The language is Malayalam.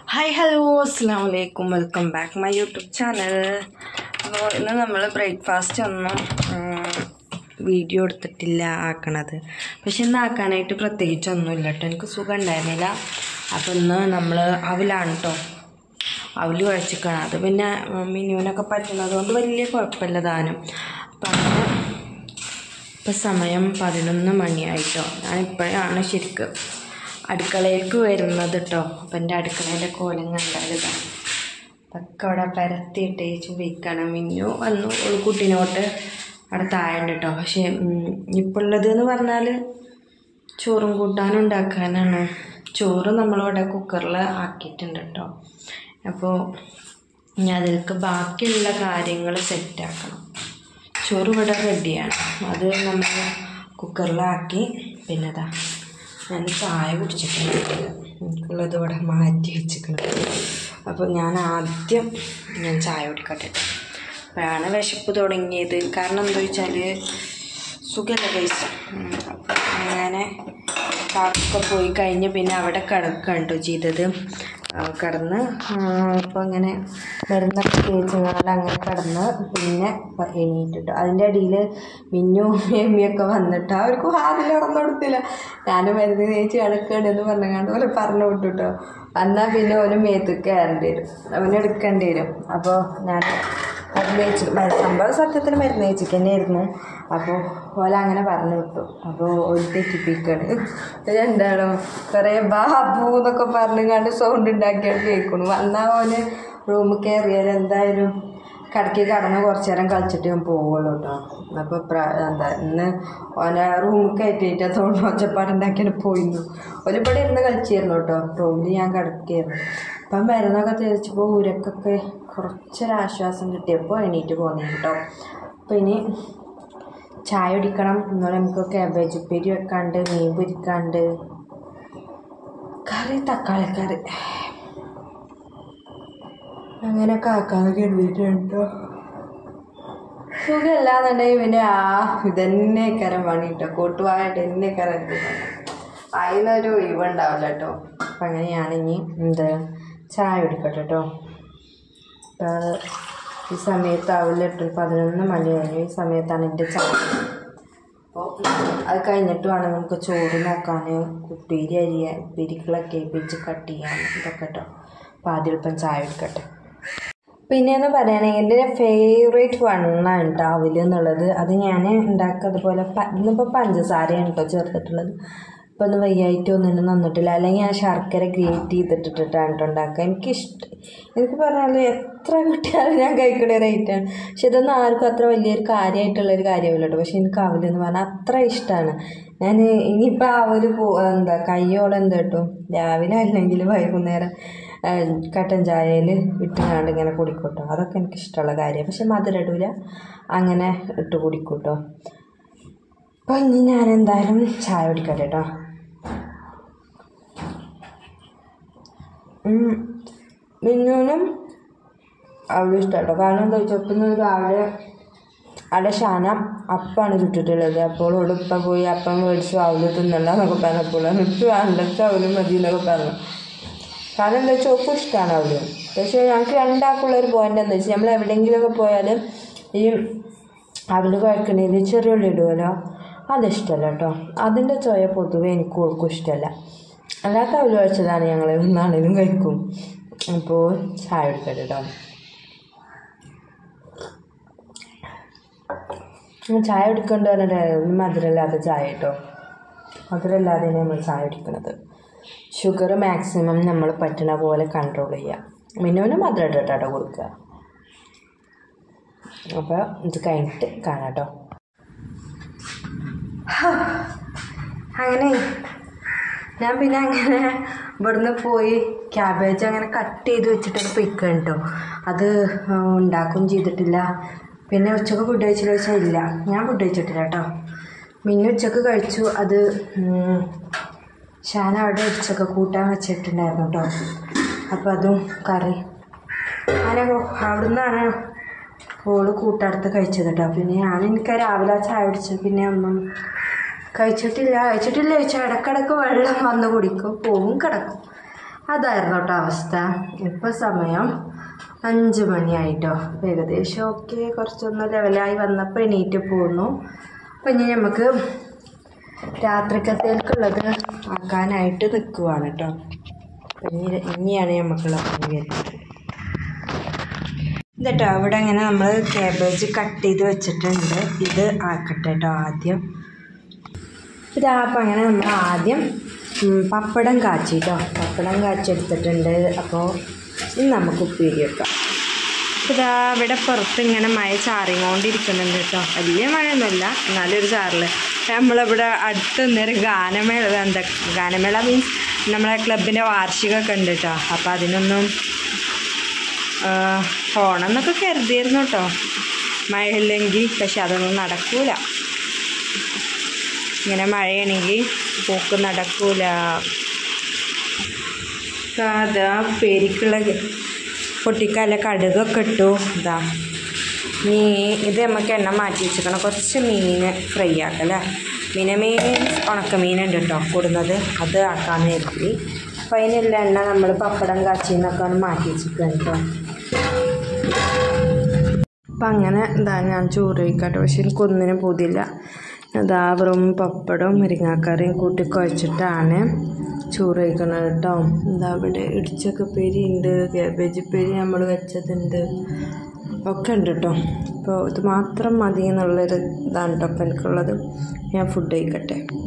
ഹായ് ഹലോ അസ്സാം വലൈക്കും welcome back my YouTube channel. അപ്പോൾ ഇന്ന് നമ്മൾ ബ്രേക്ക്ഫാസ്റ്റ് ഒന്നും വീഡിയോ എടുത്തിട്ടില്ല ആക്കണത്. പക്ഷെ ഇന്ന് ആക്കാനായിട്ട് പ്രത്യേകിച്ചൊന്നുമില്ല കേട്ടോ, എനിക്ക് സുഖം ഉണ്ടായിരുന്നില്ല. അപ്പോൾ ഇന്ന് നമ്മൾ അവിലാണ് കേട്ടോ, അവൽ കുഴച്ചിക്കണം. അത് പിന്നെ മിനുവിനൊക്കെ പറ്റുന്നത് കൊണ്ട് വലിയ കുഴപ്പമില്ല താനും. അപ്പം അങ്ങനെ ഇപ്പം സമയം 11 മണിയായിട്ടോ. ഞാനിപ്പോഴാണ് ശരിക്കും അടുക്കളയിലേക്ക് വരുന്നത് കേട്ടോ. അപ്പം എൻ്റെ അടുക്കളേൻ്റെ കോലം കണ്ടാലിതാണ്, അതൊക്കെ അവിടെ പരത്തിയിട്ടേച്ച് വയ്ക്കണം. മിന്നു വന്നു ഒരു കുട്ടീനോട്ട് അവിടെ താഴെയുണ്ട് കേട്ടോ. പക്ഷേ ഇപ്പോൾ ഉള്ളതെന്ന് പറഞ്ഞാൽ ചോറും കൂട്ടാനും ഉണ്ടാക്കാനാണ്. ചോറ് നമ്മളിവിടെ കുക്കറിൽ ആക്കിയിട്ടുണ്ട് കേട്ടോ. അപ്പോൾ ഇനി അതിലേക്ക് ബാക്കിയുള്ള കാര്യങ്ങൾ സെറ്റാക്കണം. ചോറ് ഇവിടെ റെഡിയാണ്, അത് നമ്മൾ കുക്കറിലാക്കി. പിന്നെ അതാ ഞാൻ ചായ കുടിച്ചിട്ടുണ്ട്, എനിക്കുള്ളത് ഇവിടെ മാറ്റി വെച്ചിട്ടുണ്ട്. അപ്പോൾ ഞാൻ ആദ്യം ചായ കുടിക്കട്ടെ. അപ്പോഴാണ് വിശപ്പ് തുടങ്ങിയത്. കാരണം എന്താ വെച്ചാൽ സുഖമല്ല പൈസ. അപ്പം അങ്ങനെ കാക്കൊക്കെ പോയി കഴിഞ്ഞ് പിന്നെ അവിടെ കിടക്കുകയാണ് കേട്ടോ ചെയ്തത്. കിടന്ന് അപ്പോൾ അങ്ങനെ മരുന്നൊക്കെ തേച്ചുകൊണ്ട് അങ്ങനെ കിടന്ന് പിന്നെ എണീറ്റിട്ടോ. അതിൻ്റെ ഇടയിൽ മിന്നു എമ്മിയൊക്കെ വന്നിട്ട് അവർക്ക് വാതിൽ തുറന്നു കൊടുത്തില്ല. ഞാൻ മരുന്ന് തേച്ച് കിടക്കുകയാണെന്ന് പറഞ്ഞാണ്ട് ഓലെ പറഞ്ഞു വിട്ടു കേട്ടോ. വന്നാൽ പിന്നെ ഓന് മേത്തേക്ക് കയറേണ്ടി വരും, അവനെടുക്കേണ്ടി വരും. അപ്പോൾ ഞാൻ മരുന്ന് തേച്ച് സംഭവം സത്യത്തിൽ മരുന്ന് തേച്ചിട്ട് തന്നെയായിരുന്നു. അപ്പോൾ ഓല അങ്ങനെ പറഞ്ഞു വിട്ടു. അപ്പോൾ ഒരു തെറ്റിപ്പിക്കാണ് എന്താണോ കുറേ ബാബു എന്നൊക്കെ പറഞ്ഞുകൊണ്ട് സൗണ്ട് ഉണ്ടാക്കിയാണ് കേൾക്കുന്നു. വന്നാൽ ഓന് റൂമിൽ കയറിയാൽ എന്തായാലും കടക്കി കടന്ന് കുറച്ച് നേരം കളിച്ചിട്ട് ഞാൻ പോവുള്ളൂ കേട്ടോ. അപ്പോൾ എന്താ ഇന്ന് ഓനെ റൂമിൽ കയറ്റിയിട്ട് തോന്നുന്നു ഒച്ചപ്പാടുണ്ടാക്കിയാണ് പോയിരുന്നു. ഒരുപാട് ഇരുന്ന് കളിച്ചിരുന്നു കേട്ടോ. റൂമിൽ ഞാൻ കിടക്കുകയായിരുന്നു. അപ്പം മരുന്നൊക്കെ തേച്ചപ്പോൾ ഊരക്കൊക്കെ കുറച്ചൊരാശ്വാസം കിട്ടിയപ്പോൾ എണീറ്റ് പോകുന്നേ കേട്ടോ. അപ്പോൾ ഇനി ചായ കുടിക്കണം. എന്നാലും നമുക്ക് കാബേജ് ഉപ്പേരി വെക്കാണ്ട്, മീൻ പൊരിക്കാണ്ട്, കറി തക്കാളിക്കറി അങ്ങനെയൊക്കെ ആക്കാന്ന് കരുതിയിട്ടുണ്ട് കേട്ടോ. സുഖമല്ലാന്നുണ്ടെങ്കിൽ പിന്നെ ഇതന്നെ കരം പണി കേട്ടോ. കൂട്ടുവായിട്ട് എന്നെ കരം അതിനൊരു ഒഴിവുണ്ടാവില്ല കേട്ടോ. അപ്പം അങ്ങനെയാണെങ്കിൽ ചായ കുടിക്കട്ടെ കേട്ടോ. ഈ സമയത്ത് അവലിട്ട് 11 മണി കഴിഞ്ഞു. ഈ സമയത്താണ് എൻ്റെ ചായ. അപ്പോൾ അത് കഴിഞ്ഞിട്ട് വേണം നമുക്ക് ചോറ് നോക്കാൻ, ഉപ്പേരി അരിയാൻ, ഉപ്പേരികളൊക്കെ വെച്ച് കട്ട് ചെയ്യാൻ, ഇതൊക്കെ കേട്ടോ. അപ്പോൾ ആദ്യം ഇപ്പം ചായ എടുക്കട്ടെ. പിന്നെയെന്ന് പറയുകയാണെങ്കിൽ എൻ്റെ ഫേവറേറ്റ് വണ്ണാണ് കേട്ടോ അവൽ എന്നുള്ളത്. അത് ഞാൻ ഉണ്ടാക്കുക അതുപോലെ ഇന്നിപ്പോൾ പഞ്ചസാരയാണ് കേട്ടോ ചേർത്തിട്ടുള്ളത്. ഇപ്പോൾ ഒന്ന് വയ്യായിട്ട് ഒന്നും നന്നിട്ടില്ല. അല്ലെങ്കിൽ ഞാൻ ശർക്കര ഗ്രേറ്റ് ചെയ്തിട്ടിട്ടാണ് കേട്ടോ ഉണ്ടാക്കുക. എനിക്ക് പറഞ്ഞാൽ എത്ര കിട്ടിയാലും ഞാൻ കഴിക്കുന്ന റേറ്റാണ്. പക്ഷെ ഇതൊന്നും ആർക്കും അത്ര വലിയൊരു കാര്യമായിട്ടുള്ളൊരു കാര്യമില്ല കേട്ടോ. പക്ഷെ എനിക്ക് അവലെന്ന് പറഞ്ഞാൽ അത്ര ഇഷ്ടമാണ്. ഞാൻ ഇനിയിപ്പോൾ അവൽ കയ്യോളം കിട്ടും രാവിലെ അല്ലെങ്കിൽ വൈകുന്നേരം കട്ടൻ ചായയിൽ ഇട്ടുകൊണ്ട് ഇങ്ങനെ കുടിക്കൂട്ടോ. അതൊക്കെ എനിക്കിഷ്ടമുള്ള കാര്യമാണ്. പക്ഷെ മധുരം ഇടില്ല, അങ്ങനെ ഇട്ട് കുടിക്കൂട്ടോ. അപ്പം ഇനി ഞാൻ എന്തായാലും ചായ കുടിക്കട്ടെ കേട്ടോ. മിന്നുവിനും അവളും ഇഷ്ടം കേട്ടോ. കാരണം എന്താ വെച്ചാൽ ഇപ്പം രാവിലെ അവിടെ ഷാന അപ്പാണ് ചുട്ടിട്ടുള്ളത്. അപ്പോൾ ഇവിടെ ഇപ്പം പോയി അപ്പം മേടിച്ചു അവൽ തിന്നണ്ട എന്നൊക്കെ പറഞ്ഞപ്പോൾ എനിക്ക് വേണ്ടത് അവലും മതി എന്നൊക്കെ പറഞ്ഞു. കാരണം എന്താ വെച്ചാൽ ഒപ്പം ഇഷ്ടമാണ് അവൽ. പക്ഷേ ഞങ്ങൾക്ക് രണ്ടാൾക്കുള്ളൊരു പോയിൻ്റ് എന്താ വെച്ചാൽ നമ്മൾ എവിടെയെങ്കിലുമൊക്കെ പോയാൽ ഈ അവൽ കുഴക്കണേൽ ചെറിയ ഉള്ളി ഇടുമല്ലോ, അതിഷ്ടമല്ല കേട്ടോ. അതിൻ്റെ ചോയ പൊതുവെ എനിക്ക് ഓർക്കും ഇഷ്ടമല്ല. അല്ലാത്ത അവൽ കുഴച്ചതാണ് ഞങ്ങൾ എന്നാണേലും കഴിക്കും. അപ്പോൾ ചായ എടുക്കട്ടെ കേട്ടോ. ചായ എടുക്കേണ്ട പറഞ്ഞിട്ട് മധുരമില്ലാത്ത ചായ കേട്ടോ. മധുരമില്ലാതെയാണ് നമ്മൾ ചായ കുടിക്കുന്നത്. ഷുഗർ മാക്സിമം നമ്മൾ പറ്റുന്ന പോലെ കൺട്രോൾ ചെയ്യുക. മിനുവിന് മധുരം ഇട്ടിട്ടാട്ടോ കൊടുക്കുക. അപ്പോൾ ഇത് കഴിഞ്ഞിട്ട് കാണാം കേട്ടോ. അങ്ങനെ ഞാൻ പിന്നെ അങ്ങനെ ഇവിടുന്ന് പോയി ക്യാബേജ് അങ്ങനെ കട്ട് ചെയ്ത് വെച്ചിട്ടൊക്കെ പൊയ്ക്കണം കേട്ടോ. അത് ഉണ്ടാക്കും ചെയ്തിട്ടില്ല. പിന്നെ ഉച്ചക്ക് ഫുഡ് കഴിച്ചിട്ട് വെച്ചാൽ ഇല്ല, ഞാൻ ഫുഡ് കഴിച്ചിട്ടില്ല കേട്ടോ. മിന്നു ഉച്ചക്ക് കഴിച്ചു. അത് ഷാന അവിടെ ഉച്ചക്ക് കൂട്ടാൻ വെച്ചിട്ടുണ്ടായിരുന്നു കേട്ടോ. അപ്പോൾ അതും കറി അങ്ങനെ അവിടെ നിന്നാണ് ഓള് കൂട്ടെടുത്ത് കഴിച്ചത് കേട്ടോ. പിന്നെ എനിക്ക് രാവിലെ ചായ കുടിച്ചു പിന്നെ ഒന്നും കഴിച്ചിട്ടില്ല ചോദിച്ചാൽ ഇടക്കിടക്ക് വെള്ളം വന്ന് കുടിക്കും, പോവും കിടക്കും. അതായിരുന്നു കേട്ടോ അവസ്ഥ. ഇപ്പോൾ സമയം 5 മണിയായിട്ടോ. അപ്പോൾ ഏകദേശം ഓക്കെ, കുറച്ചൊന്ന് ലെവലായി വന്നപ്പോൾ എണീറ്റ് പോന്നു. അപ്പം ഇനി നമുക്ക് രാത്രിക്കത്തേക്കുള്ളത് ആക്കാനായിട്ട് നിൽക്കുവാണ് കേട്ടോ. അപ്പം ഇനിയാണ് നമുക്കുള്ള പണി വരുന്നത്. ഇതട്ടോ ഇവിടെ ഇങ്ങനെ നമ്മൾ കാബേജ് കട്ട് ചെയ്ത് വെച്ചിട്ടുണ്ട്. ഇത് ആക്കട്ടെ കേട്ടോ ആദ്യം. അപ്പം അങ്ങനെ നമ്മൾ ആദ്യം പപ്പടം കാച്ചി കേട്ടോ. പപ്പടം കാച്ചെടുത്തിട്ടുണ്ട്. അപ്പോൾ ഇനി നമുക്ക് ഉപ്പേരി വെക്കാം. ഇതാ ഇവിടെ പുറത്ത് ഇങ്ങനെ മഴ ചാറിക്കൊണ്ടിരിക്കുന്നുണ്ട് കേട്ടോ. വലിയ മഴയൊന്നുമില്ല, എന്നാലും ഒരു ചാറിൽ. നമ്മളിവിടെ അടുത്ത് നേരം ഗാനമേള മീൻസ് നമ്മളെ ക്ലബിൻ്റെ വാർഷികമൊക്കെ ഉണ്ട് കേട്ടോ. അപ്പോൾ അതിനൊന്നും പോണമെന്നൊക്കെ കരുതിയിരുന്നു കേട്ടോ, മഴയില്ലെങ്കിൽ. പക്ഷെ അതൊന്നും നടക്കൂല. ഇങ്ങനെ മഴയാണെങ്കിൽ പോക്ക് നടക്കൂല. അതാ പേരിക്കുള്ള പൊട്ടിക്കാല കടുകൊക്കെ ഇട്ടു. ഇതാ ഇത് നമുക്ക് എണ്ണ മാറ്റി വെച്ചിരിക്കണം. കുറച്ച് മീൻ ഫ്രൈ ആക്കല്ലേ. മീൻസ് ഉണക്കമീനുണ്ട് കേട്ടോ കൂടുന്നത്, അത് ആക്കാമെന്ന് കരുതി. അപ്പം അതിനുള്ള എണ്ണ നമ്മൾ പപ്പടം കാച്ചിന്നൊക്കെയാണ് മാറ്റി വെച്ചിരിക്കണം കേട്ടോ. അപ്പം അങ്ങനെ എന്താ ഞാൻ ചോറ് കഴിക്കട്ടെ. പക്ഷെ എനിക്കൊന്നിനും പോതില്ല. അതാ വെറും പപ്പടവും മുരിങ്ങാക്കറിയും കൂട്ടി കുഴച്ചിട്ടാണ് ചോറ് കഴിക്കുന്നത് കേട്ടോ. എന്താ ഇവിടെ ഇടിച്ചക്ക ഉപ്പേരി ഉണ്ട്, കാബേജ് ഉപ്പേരി നമ്മൾ വെച്ചതുണ്ട്, ഒക്കെ ഉണ്ട് കേട്ടോ. അപ്പോൾ ഇത് മാത്രം മതി എന്നുള്ളൊരു ഇതാണ് കേട്ടോ അപ്പം എനിക്കുള്ളത്. ഞാൻ ഫുഡ് കഴിക്കട്ടെ.